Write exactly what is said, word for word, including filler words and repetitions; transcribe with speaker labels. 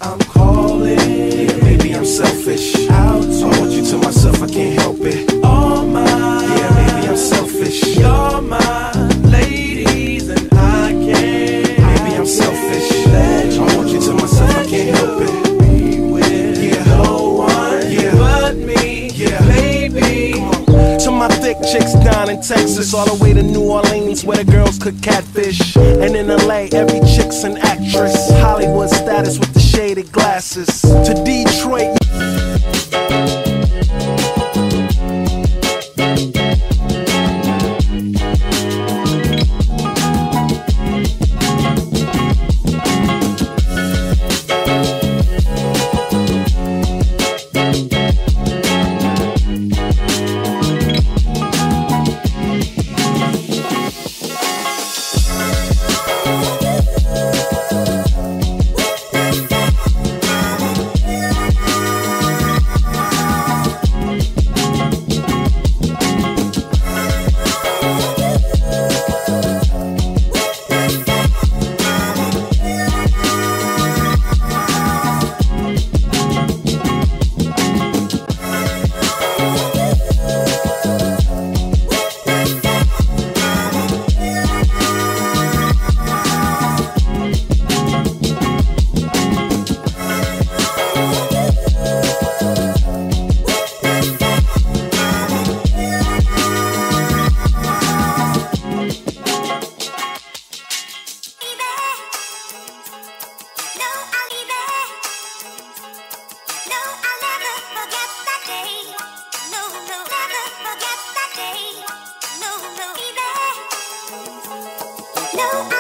Speaker 1: I'm calling. Yeah, maybe I'm selfish. Out. I want you to myself, I can't help it. All mine. Yeah, maybe I'm selfish. You're my ladies and I can't. Maybe I'm selfish. I want you to myself, I can't help it. Be with yeah. no one yeah. but me. Yeah, baby. Come on. To my thick chicks down in Texas, all the way to New Orleans, where the girls cook catfish. And in L A, every chick's an actress. Hollywood status with the shaded glasses. To Detroit.
Speaker 2: No.